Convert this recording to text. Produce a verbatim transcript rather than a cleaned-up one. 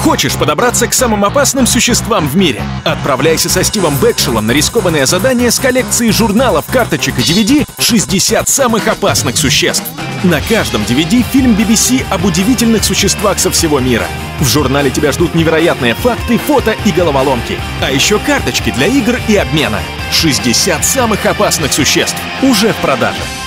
Хочешь подобраться к самым опасным существам в мире? Отправляйся со Стивом Бэкшелом на рискованное задание с коллекцией журналов, карточек и ди ви ди «шестьдесят самых опасных существ». На каждом ди ви ди фильм би би си об удивительных существах со всего мира. В журнале тебя ждут невероятные факты, фото и головоломки. А еще карточки для игр и обмена. шестьдесят самых опасных существ уже в продаже.